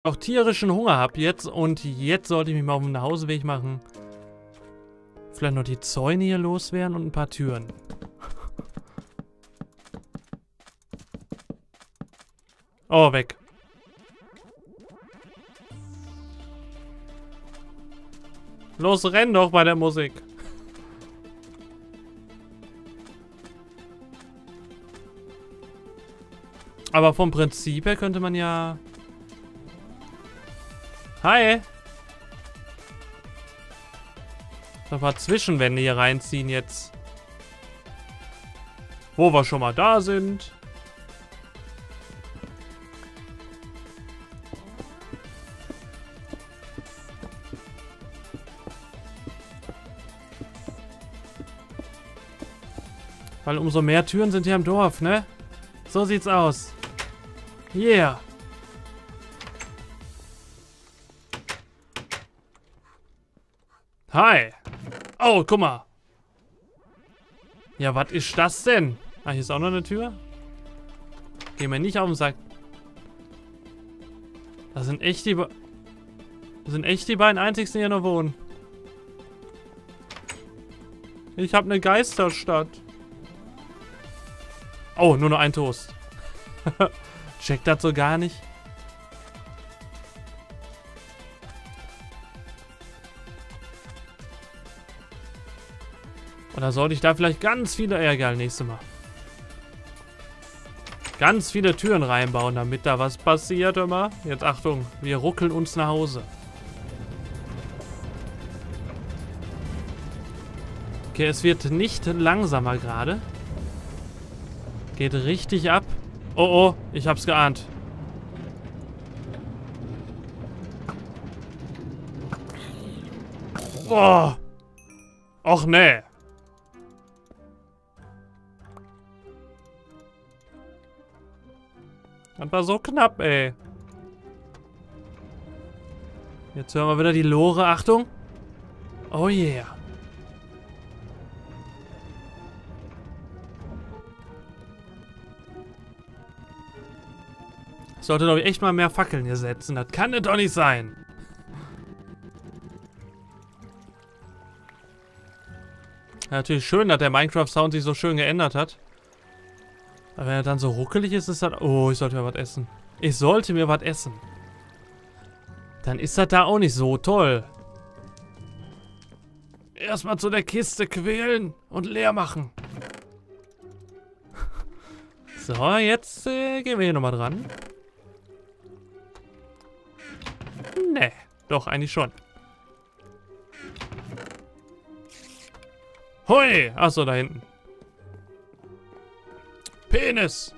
auch tierischen Hunger habe jetzt und jetzt sollte ich mich mal auf den Nachhauseweg machen. Vielleicht noch die Zäune hier loswerden und ein paar Türen. Oh, weg. Los, renn doch bei der Musik. Aber vom Prinzip her könnte man ja... Hi! Ein paar Zwischenwände hier reinziehen jetzt. Wo wir schon mal da sind. Weil umso mehr Türen sind hier im Dorf, ne? So sieht's aus. Yeah. Hi. Oh, guck mal. Ja, was ist das denn? Ah, hier ist auch noch eine Tür. Geh mir nicht auf den Sack. Das sind echt die... Das sind echt die beiden einzigsten, die hier noch wohnen. Ich habe eine Geisterstadt. Oh, nur noch ein Toast. Checkt das so gar nicht. Oder sollte ich da vielleicht ganz viele... Egal, nächstes Mal. Ganz viele Türen reinbauen, damit da was passiert immer. Jetzt Achtung, wir ruckeln uns nach Hause. Okay, es wird nicht langsamer gerade. Geht richtig ab. Oh, oh, ich hab's geahnt. Boah. Och, nee. Das war so knapp, ey. Jetzt hören wir wieder die Lore. Achtung. Oh yeah. Ich sollte doch echt mal mehr Fackeln hier setzen. Das kann es doch nicht sein. Ja, natürlich schön, dass der Minecraft-Sound sich so schön geändert hat. Aber wenn er dann so ruckelig ist, ist das... Oh, ich sollte mir was essen. Ich sollte mir was essen. Dann ist das da auch nicht so toll. Erstmal zu der Kiste quälen und leer machen. So, jetzt gehen wir hier nochmal dran. Nee, doch, eigentlich schon. Hui! Achso, da hinten. Penis!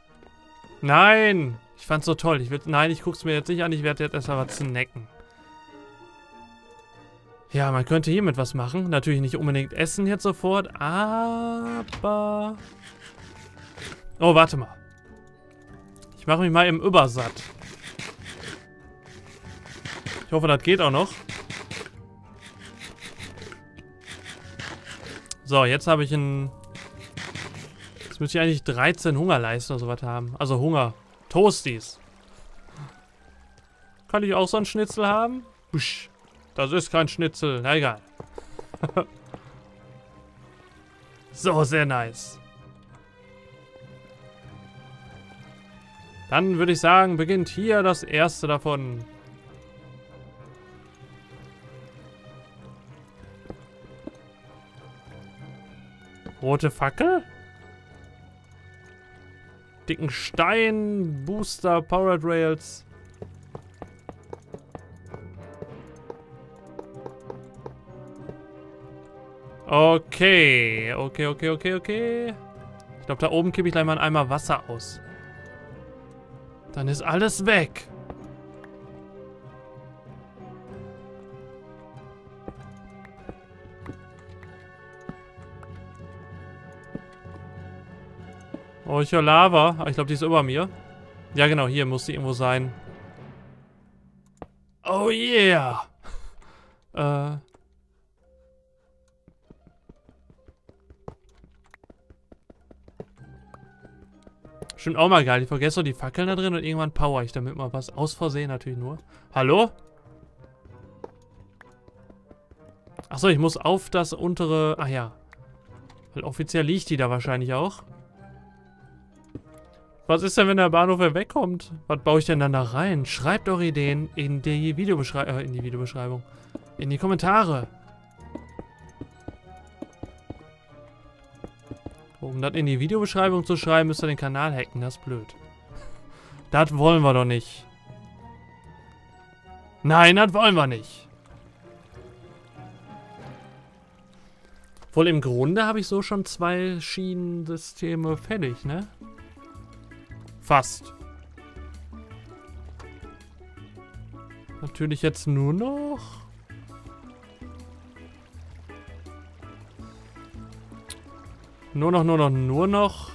Nein! Ich fand's so toll. Nein, ich guck's mir jetzt nicht an. Ich werde jetzt erstmal was snacken. Ja, man könnte hiermit was machen. Natürlich nicht unbedingt essen jetzt sofort, aber... Oh, warte mal. Ich mache mich mal im Übersatt. Ich hoffe, das geht auch noch. So, jetzt habe ich ein... Jetzt müsste ich eigentlich 13 Hungerleisten oder sowas haben. Also Hunger. Toasties. Kann ich auch so einen Schnitzel haben? Busch. Das ist kein Schnitzel. Na egal. So, sehr nice. Dann würde ich sagen, beginnt hier das erste davon. Rote Fackel? Dicken Stein, Booster, Powered Rails. Okay. Okay. Ich glaube, da oben kippe ich gleich mal einen Eimer Wasser aus. Dann ist alles weg. Oh, ich höre Lava. Ich glaube, die ist über mir. Ja, genau, hier muss die irgendwo sein. Oh yeah. Bestimmt auch mal geil. Ich vergesse so die Fackeln da drin und irgendwann power ich damit mal was. Aus Versehen natürlich nur. Hallo? Achso, ich muss auf das untere... Ach ja. Weil offiziell liegt die da wahrscheinlich auch. Was ist denn, wenn der Bahnhof wegkommt? Was baue ich denn dann da rein? Schreibt eure Ideen in die Videobeschreibung. In die Kommentare. Um das in die Videobeschreibung zu schreiben, müsst ihr den Kanal hacken. Das ist blöd. Das wollen wir doch nicht. Nein, das wollen wir nicht. Wohl im Grunde habe ich so schon 2 Schienensysteme fertig, ne? Fast. Natürlich jetzt nur noch... Nur noch.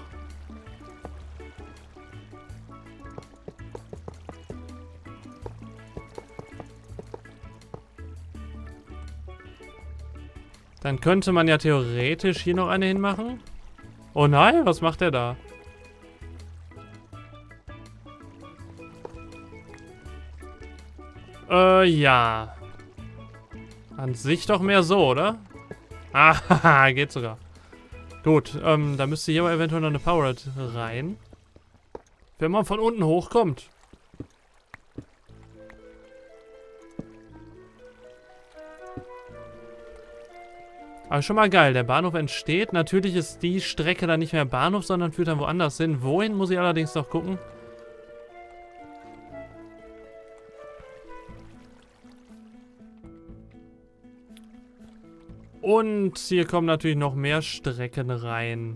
Dann könnte man ja theoretisch hier noch eine hinmachen. Oh nein, was macht der da? Ja. An sich doch mehr so, oder? Ah, geht sogar. Gut, da müsste hier aber eventuell noch eine Powered rein. Wenn man von unten hochkommt. Aber schon mal geil, der Bahnhof entsteht. Natürlich ist die Strecke dann nicht mehr Bahnhof, sondern führt dann woanders hin. Wohin, muss ich allerdings noch gucken. Und hier kommen natürlich noch mehr Strecken rein.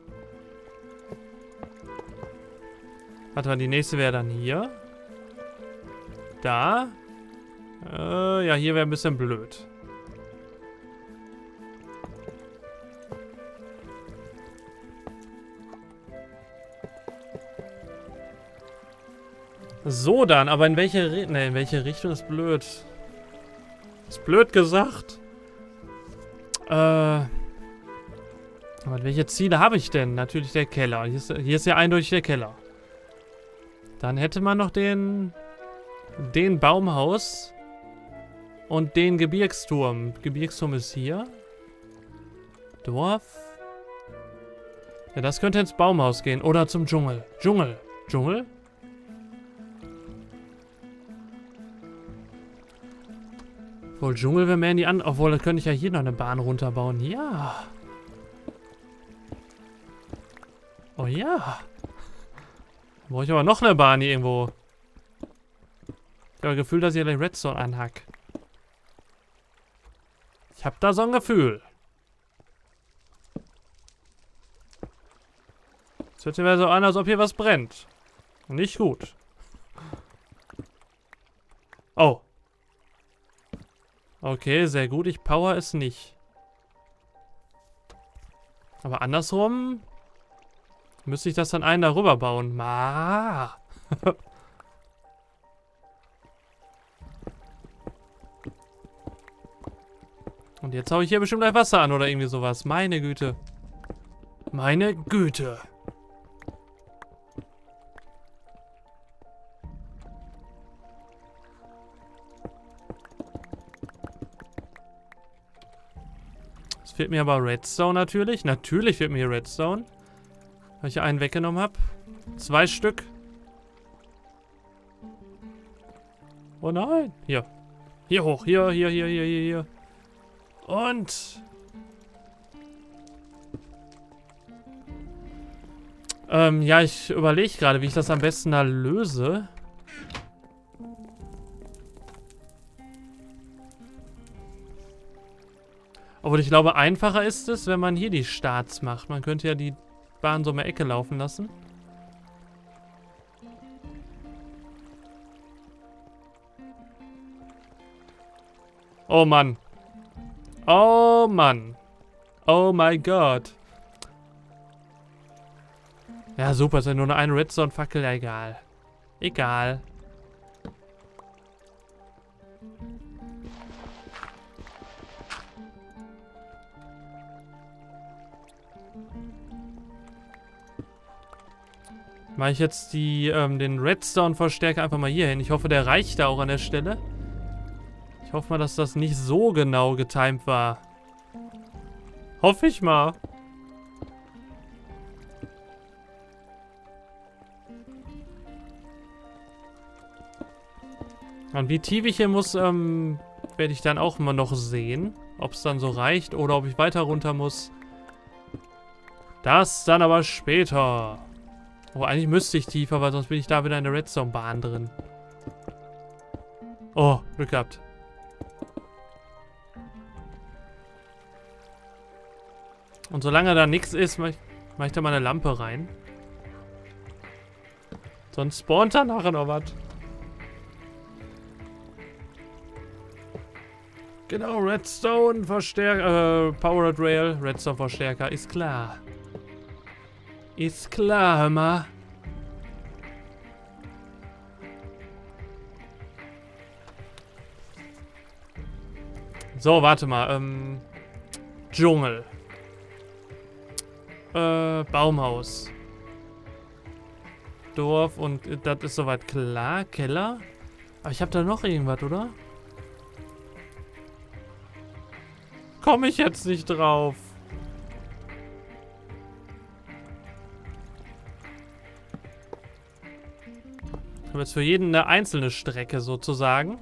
Warte mal, die nächste wäre dann hier. Da. Ja, hier wäre ein bisschen blöd. So dann, aber in welche Richtung ist blöd? Ist blöd gesagt. Aber welche Ziele habe ich denn? Natürlich der Keller. Hier ist ja eindeutig der Keller. Dann hätte man noch den Baumhaus und den Gebirgsturm. Gebirgsturm ist hier. Dorf. Ja, das könnte ins Baumhaus gehen. Oder zum Dschungel. Dschungel? Obwohl, Dschungel wäre mehr in die andere... Obwohl, da könnte ich ja hier noch eine Bahn runterbauen. Ja. Oh ja. Brauche ich aber noch eine Bahn hier irgendwo. Ich habe das Gefühl, dass ich den Redstone anhack. Ich habe da so ein Gefühl. Es hört sich so an, als ob hier was brennt. Nicht gut. Oh. Okay, sehr gut. Ich power es nicht. Aber andersrum müsste ich das dann einen darüber bauen. Ma. Und jetzt hau ich hier bestimmt gleich Wasser an oder irgendwie sowas. Meine Güte. Meine Güte. Es fehlt mir aber Redstone natürlich. Natürlich fehlt mir hier Redstone. Weil ich hier einen weggenommen habe. 2 Stück. Oh nein. Hier. Hier hoch. Hier. Und... ja, ich überlege gerade, wie ich das am besten da löse. Obwohl ich glaube, einfacher ist es, wenn man hier die Starts macht. Man könnte ja die Bahn so um die Ecke laufen lassen. Oh Mann. Oh Mann. Oh mein Gott. Ja, super. Ist ja nur eine Redstone-Fackel. Ja, egal. Egal. Mache ich jetzt den Redstone-Verstärker einfach mal hier hin. Ich hoffe, der reicht da auch an der Stelle. Ich hoffe mal, dass das nicht so genau getimed war. Hoffe ich mal. Und wie tief ich hier muss, werde ich dann auch immer noch sehen. Ob es dann so reicht oder ob ich weiter runter muss. Das dann aber später. Oh, eigentlich müsste ich tiefer, weil sonst bin ich da wieder in der Redstone-Bahn drin. Oh, Glück gehabt. Und solange da nichts ist, mach ich da mal eine Lampe rein. Sonst spawnt da nachher noch was. Genau, Redstone-Verstärker, Powered Rail, Redstone-Verstärker, ist klar. Ist klar, hör mal. So, warte mal, Dschungel. Baumhaus. Dorf und das ist soweit klar. Keller. Aber ich habe da noch irgendwas, oder? Komme ich jetzt nicht drauf. Ich habe jetzt für jeden eine einzelne Strecke sozusagen.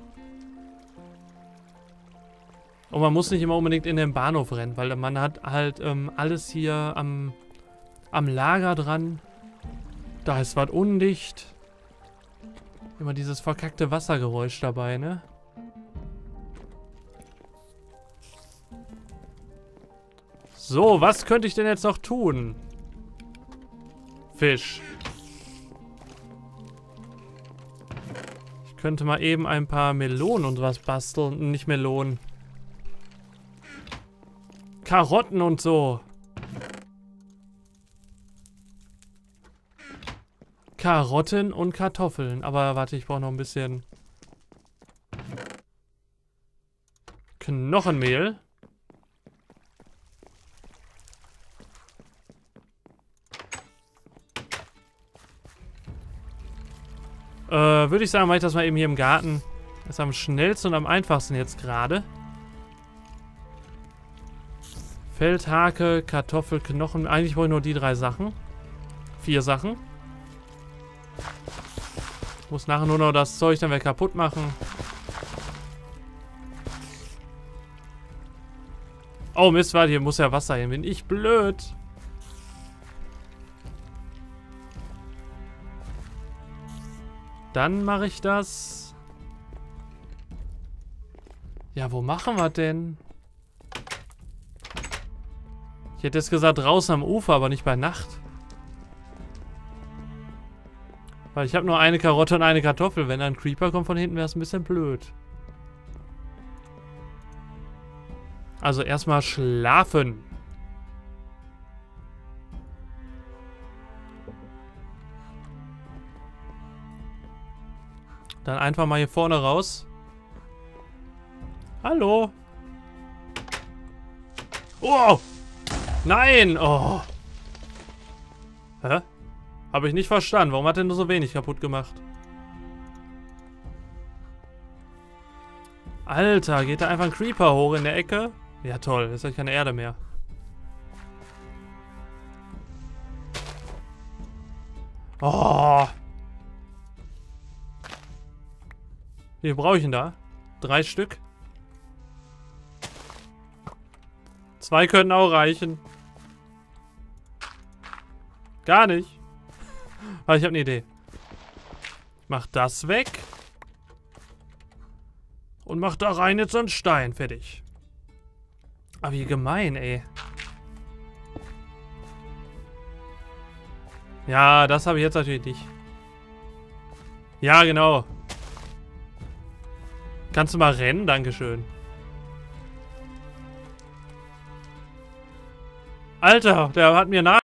Und man muss nicht immer unbedingt in den Bahnhof rennen, weil man hat halt alles hier am Lager dran. Da ist was undicht. Immer dieses verkackte Wassergeräusch dabei, ne? So, was könnte ich denn jetzt noch tun? Fisch. Ich könnte mal eben ein paar Melonen und was basteln. Nicht Melonen. Karotten und so. Karotten und Kartoffeln. Aber warte, ich brauche noch ein bisschen Knochenmehl. Würde ich sagen, mache ich das mal eben hier im Garten. Das ist am schnellsten und am einfachsten jetzt gerade. Feldhake, Kartoffel, Knochen. Eigentlich wollte ich nur die 3 Sachen. 4 Sachen. Ich muss nachher nur noch das Zeug dann wieder kaputt machen. Oh Mist, warte, hier muss ja Wasser hin. Bin ich blöd. Dann mache ich das. Ja, wo machen wir denn? Ich hätte jetzt gesagt draußen am Ufer, aber nicht bei Nacht. Weil ich habe nur eine Karotte und eine Kartoffel. Wenn ein Creeper kommt von hinten, wäre es ein bisschen blöd. Also erstmal schlafen. Dann einfach mal hier vorne raus. Hallo. Oh! Nein! Oh! Hä? Habe ich nicht verstanden. Warum hat er nur so wenig kaputt gemacht? Alter, geht da einfach ein Creeper hoch in der Ecke? Ja toll, jetzt habe ich keine Erde mehr. Oh! Wie viel brauche ich denn da? 3 Stück? 2 könnten auch reichen. Gar nicht. Aber ich habe eine Idee. Ich mach das weg. Und mach da rein jetzt so einen Stein. Fertig. Aber wie gemein, ey. Ja, das habe ich jetzt natürlich nicht. Ja, genau. Kannst du mal rennen? Dankeschön. Alter, der hat mir nach...